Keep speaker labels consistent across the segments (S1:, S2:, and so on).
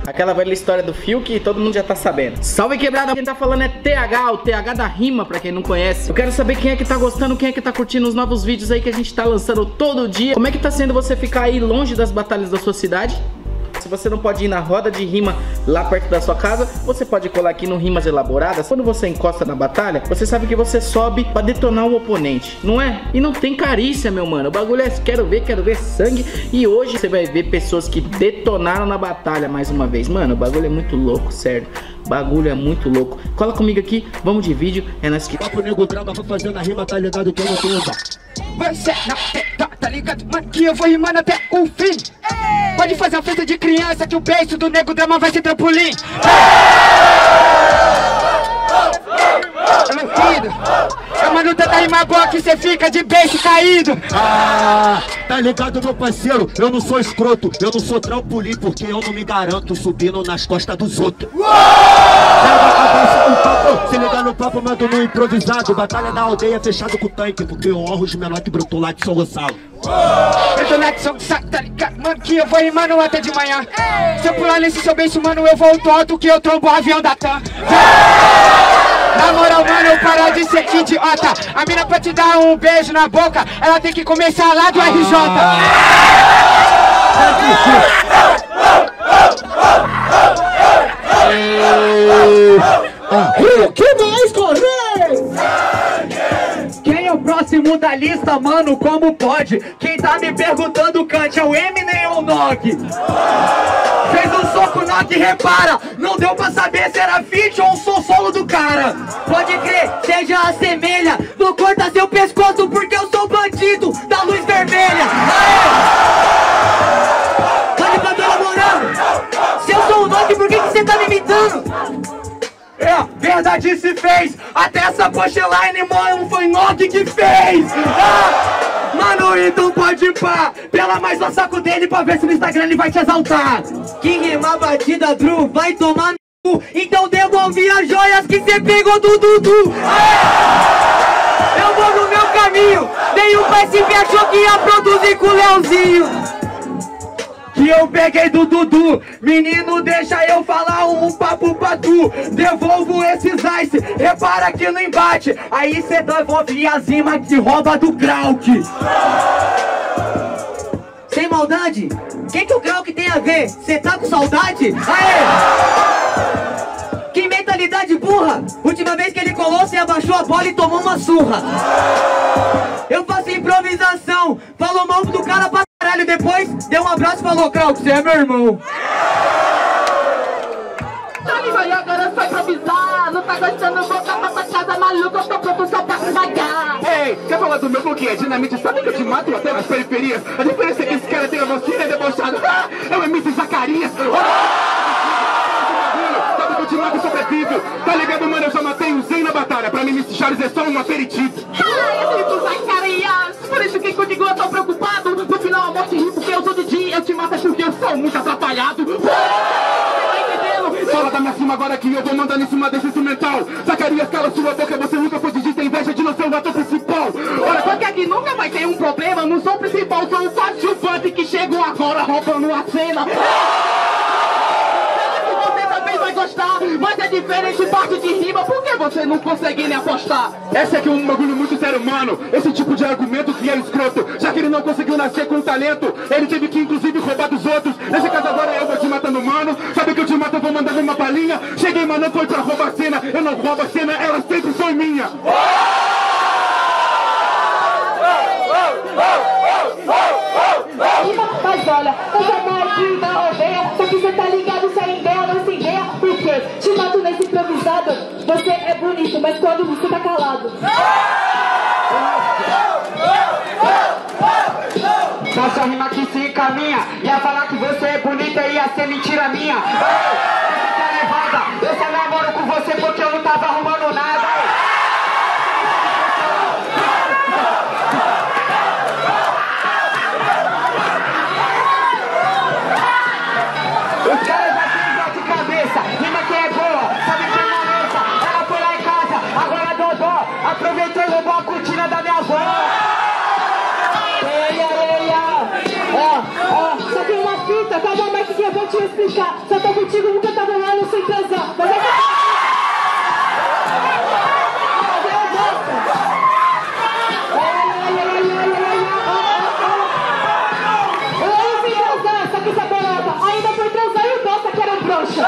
S1: Aquela velha história do fio que todo mundo já tá sabendo. Salve quebrada, quem tá falando é TH, o TH da rima, pra quem não conhece. Eu quero saber quem é que tá gostando, quem é que tá curtindo os novos vídeos aí que a gente tá lançando todo dia. Como é que tá sendo você ficar aí longe das batalhas da sua cidade? Se você não pode ir na roda de rima lá perto da sua casa, você pode colar aqui no Rimas Elaboradas. Quando você encosta na batalha, você sabe que você sobe pra detonar o oponente, não é? E não tem carícia, meu mano. O bagulho é quero ver sangue. E hoje você vai ver pessoas que detonaram na batalha mais uma vez. Mano, o bagulho é muito louco, sério. O bagulho é muito louco. Cola comigo aqui, vamos de vídeo. É nós que...
S2: Papo nego drama, vou fazendo a rima, tá ligado que eu não tenho. Você não tá ligado, mano, que eu vou rimando até o fim. Pode fazer uma festa de criança que o beijo do nego drama vai ser trampolim. É meu filho, mano, tanta rima boa que cê fica de beijo caído. Tá ligado, meu parceiro, eu não sou escroto, eu não sou trampolim, porque eu não me garanto subindo nas costas dos outros. Se ligar no papo, mando no improvisado. Batalha da aldeia fechado com o tanque, porque eu honro os menores que brotou lá de São Gonçalo. Eu tô lá de São Gonçalo, tá ligado, mano, que eu vou rimando até de manhã. Se eu pular nesse seu beijo, mano, eu volto alto que eu trombo o avião da TAM. Na moral, mano, eu parar de ser idiota. A mina pra te dar um beijo na boca, ela tem que começar lá do RJ.
S3: O que mais correr? Quem é o próximo da lista, mano? Como pode? Quem tá me perguntando, Kant, é o Eminem ou o Nog? Fez um soco, Nog, repara. Não deu pra saber se era feat ou um som solo do cara. Pode crer, seja assemelha. Vou cortar seu pescoço porque eu sou bandido da luz vermelha. Pode pra toda moral. Se eu sou o Nog, por que você tá me imitando? É, verdade se fez. Até essa punchline, mano, foi Nog que fez. Mano, então pode ir pá. Pela mais no saco dele pra ver se no Instagram ele vai te exaltar. Que rima batida, Drew, vai tomar no cu. Então devolvi as joias que cê pegou do Dudu. Eu vou no meu caminho. Nenhum PSP achou que ia produzir com o Leozinho. Que eu peguei do Dudu. Menino, deixa eu falar um papo pra tu. Devolvo esses ice, repara aqui no embate. Aí cê devolve as rimas que rouba do Krauk. Sem maldade, que o Krauk tem a ver? Cê tá com saudade? Aê! Que mentalidade burra. Última vez que ele colou, cê abaixou a bola e tomou uma surra. Eu faço improvisação. Falou mal do cara pra caralho, depois deu um abraço e falou: Krauk, você é meu irmão.
S4: Agora foi improvisar, não tá gostando, voltar pra tua casa, maluco, eu tô pronto só pra esmagar.
S5: Ei, quer falar do meu bloquinho? É dinamite, sabe que eu te mato até nas periferias? A diferença é que esse cara tem a vacina, é debochado. É o MC Zacarias. Sabe que eu te mato e sobrevivo. Tá ligado, mano? Eu já matei o Zen na batalha. Pra mim, MC Charles é só um aperitivo.
S4: Eu sei do Zacarias, por isso que contigo eu tô preocupado. No final a morte ri porque eu sou de dia, eu te mato porque eu sou muito atrapalhado.
S5: Fala da minha cima agora que eu vou mandando em cima desse instrumental. Zacarias, cala sua boca, você nunca pode dizer, tem inveja de não ser o ator principal.
S4: Olha, porque aqui nunca vai ter um problema, não sou o principal, sou o coadjuvante que chegou agora roubando a cena. Você também vai gostar, mas é diferente parte de rima, por que você não consegue nem apostar?
S5: Esse aqui é um bagulho muito sério, mano. Esse tipo de argumento que é escroto. Já que ele não conseguiu nascer com talento, ele teve que inclusive roubar dos outros. Nesse caso agora eu vou te matando, mano. Sabe que eu te mato, eu vou mandando uma balinha. Cheguei, mas não foi pra roubar a cena. Eu não roubo a cena, ela sempre foi minha.
S4: Mas olha, eu já tô aqui na aldeia, só que você tá ligado, você é ideia, não se ideia. Por quê? Te mato nesse improvisado. Você é bonito, mas quando você tá calado.
S3: Nossa rima que se encaminha. Ia falar que você é bonita e ia ser mentira minha. Você tá levada, eu só namoro com você porque eu não tava arrumando nada. Os caras já têm dor de cabeça. Rima que é boa, sabe que na mesa. Ela foi lá em casa, agora dodó. Aproveitou e roubou a cortina da minha avó. Só tem uma fita, calma mais que eu vou te explicar. Só tô curtindo
S4: contigo nunca tava lá no sem transar. Mas só que essa bolota ainda foi transar e o Dosta que era um broxa.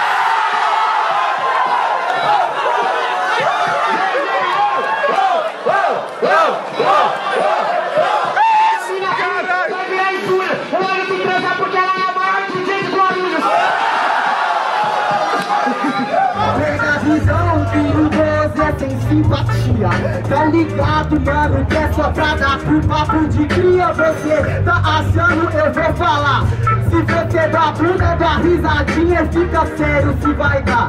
S2: Simpatia, tá ligado, mano, que é só pra dar pro papo de cria. Você tá achando, eu vou falar. Se você dá bunda, dá risadinha, fica sério se vai dar.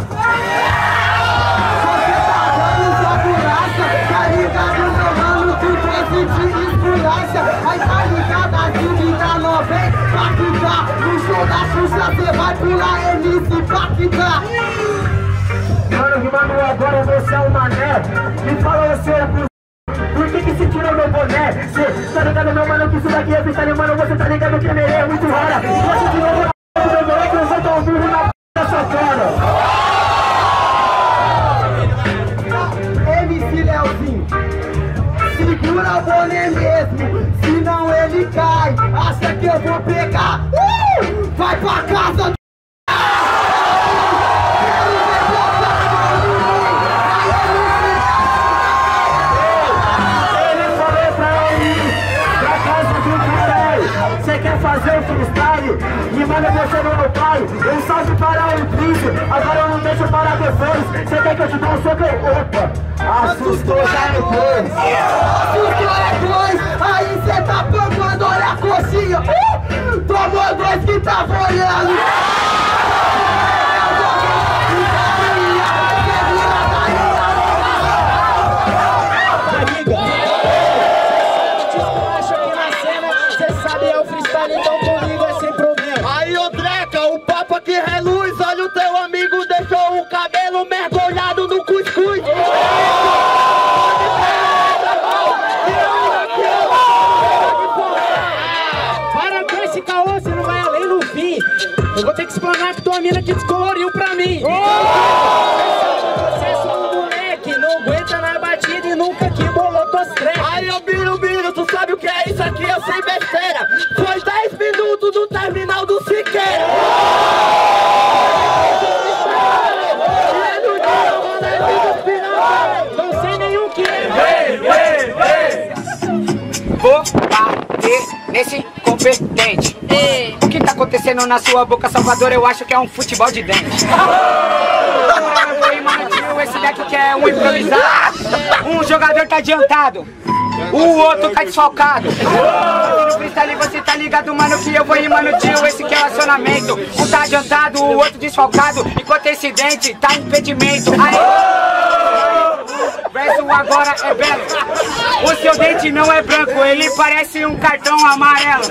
S2: Você tá dando sua curaça, tá ligado, meu mano, tu trouxe de esculacha. Aí tá ligado, a Jimmy da 90, Paquita. No show da Xuxa, cê vai pular MC Paquita. Mano, rimando agora, você é um mané. Me fala você, por que se tirou meu boné? Cê tá ligado, meu mano, que isso daqui é freestyle, mano. Você tá ligado que ele é muito rara. Você tirou meu moleque, eu vou dar um burro na p da sua cara. MC Leozinho, segura o boné mesmo, senão ele cai. Acha que eu vou pegar? Vai pra casa. Fazer o freestyle, me manda você no meu pai. Um salve para o príncipe, agora eu não deixo para depois. Você quer que eu te dê um soco? Opa, assustou já depois. Assustou depois, aí cê tá pancando, olha a coxinha. Tomou dois que tava olhando. Então comigo é sem problema. Aí, ô Dreca, o papo aqui é luz. Olha o teu amigo, deixou o cabelo mergulhado no cuscuz.
S3: Para com esse caô, você não vai além no fim. Eu vou ter que explanar que tua mina que descoloriu pra mim. Você é só um moleque, não aguenta na batida e nunca que bolou tuas trevas.
S2: Aí, ô Biro, tu sabe o que é isso aqui? Eu sei besteira. Foi 10 minutos no terminal do Siqueira.
S3: Não sei nenhum que é.
S6: Vou bater nesse incompetente. O que tá acontecendo na sua boca, Salvador? Eu acho que é um futebol de dente. Esse daqui quer um improvisado. Um jogador tá adiantado, o outro tá desfalcado. No freestyle você tá ligado, mano, que eu vou rimando, tio. Esse que é o acionamento. Um tá adiantado, o outro desfalcado, enquanto esse dente tá impedimento. Verso agora é belo. O seu dente não é branco, ele parece um cartão amarelo.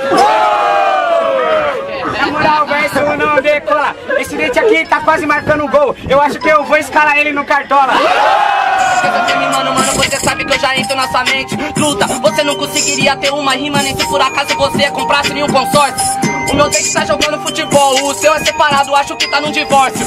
S6: Na moral, o verso não decola. Esse dente aqui tá quase marcando um gol. Eu acho que eu vou escalar ele no Cartola.
S7: Mano, você sabe que eu já entro na sua mente. Luta, você não conseguiria ter uma rima nem se por acaso você comprasse nenhum consórcio. O meu dente tá jogando futebol, o seu é separado, acho que tá num divórcio.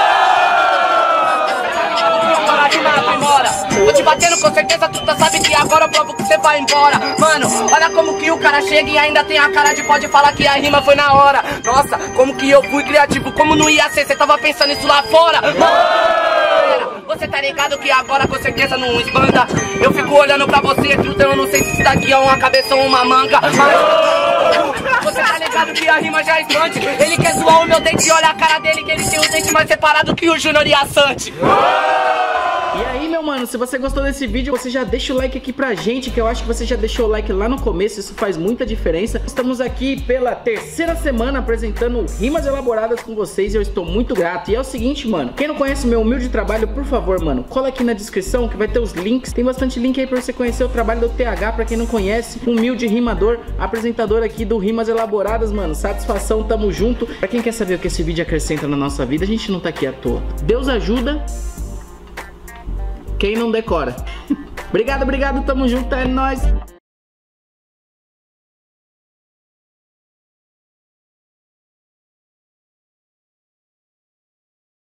S7: Tô te batendo com certeza, tu tá sabe que agora eu provo que você vai embora. Mano, olha como que o cara chega e ainda tem a cara de pode falar que a rima foi na hora. Nossa, como que eu fui criativo, como não ia ser, cê tava pensando isso lá fora. Você tá ligado que agora com certeza não esbanda. Eu fico olhando pra você, truta, eu não sei se isso daqui é uma cabeça ou uma manga. Mas você tá ligado que a rima já é esbante. Ele quer zoar o meu dente e olha a cara dele, que ele tem o dente mais separado que o Júnior e a Santi.
S1: E aí, meu mano, se você gostou desse vídeo, você já deixa o like aqui pra gente, que eu acho que você já deixou o like lá no começo, isso faz muita diferença. Estamos aqui pela terceira semana apresentando rimas elaboradas com vocês e eu estou muito grato. E é o seguinte, mano, quem não conhece o meu humilde trabalho, por favor, mano, cola aqui na descrição que vai ter os links. Tem bastante link aí pra você conhecer o trabalho do TH, pra quem não conhece, humilde rimador, apresentador aqui do Rimas Elaboradas, mano. Satisfação, tamo junto. Pra quem quer saber o que esse vídeo acrescenta na nossa vida, a gente não tá aqui à toa. Deus ajuda quem não decora. Obrigado, tamo junto, é nóis.